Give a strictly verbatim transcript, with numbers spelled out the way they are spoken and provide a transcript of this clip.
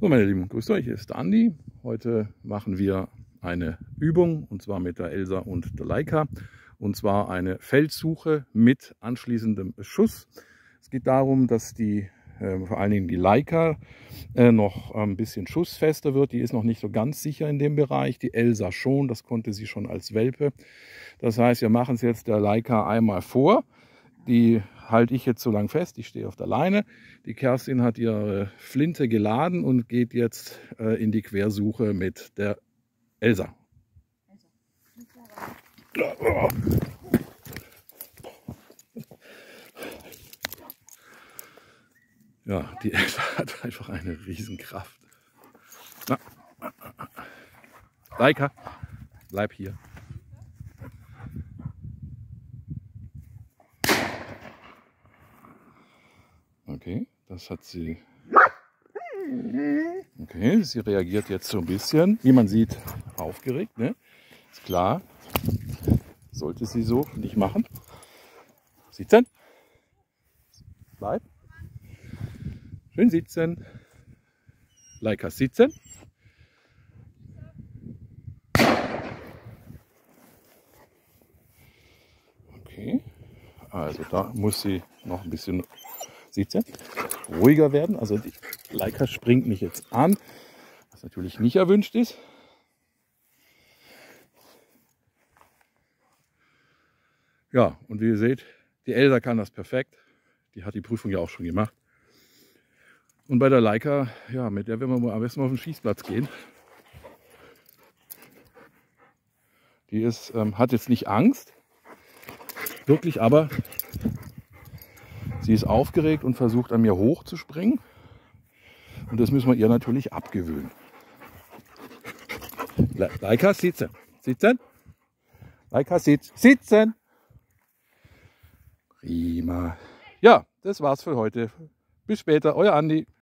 So, meine Lieben, grüßt euch, hier ist der Andi. Heute machen wir eine Übung, und zwar mit der Elsa und der Leica. Und zwar eine Feldsuche mit anschließendem Schuss. Es geht darum, dass die, äh, vor allen Dingen die Leica äh, noch ein bisschen schussfester wird. Die ist noch nicht so ganz sicher in dem Bereich. Die Elsa schon, das konnte sie schon als Welpe. Das heißt, wir machen es jetzt der Leica einmal vor. Die halte ich jetzt so lang fest, ich stehe auf der Leine. Die Kerstin hat ihre Flinte geladen und geht jetzt äh, in die Quersuche mit der Elsa. Ja, die Elsa hat einfach eine Riesenkraft. Na. Leica, bleib hier. Okay, das hat sie. Okay, sie reagiert jetzt so ein bisschen, wie man sieht, aufgeregt, ne? Ist klar. Sollte sie so nicht machen. Sitzen. Bleib. Schön sitzen. Leica sitzen. Okay. Also da muss sie noch ein bisschen sitzen, ruhiger werden. Also die Leica springt mich jetzt an, was natürlich nicht erwünscht ist. Ja, und wie ihr seht, die Elsa kann das perfekt. Die hat die Prüfung ja auch schon gemacht. Und bei der Leica, ja, mit der werden wir mal am besten mal auf den Schießplatz gehen. Die ist, ähm, hat jetzt nicht Angst, wirklich, aber sie ist aufgeregt und versucht an mir hoch zu springen. Und das müssen wir ihr natürlich abgewöhnen. Le Leica, sitzen. Sitzen. Leica, sitz. Sitzen. Prima. Ja, das war's für heute. Bis später, euer Andi.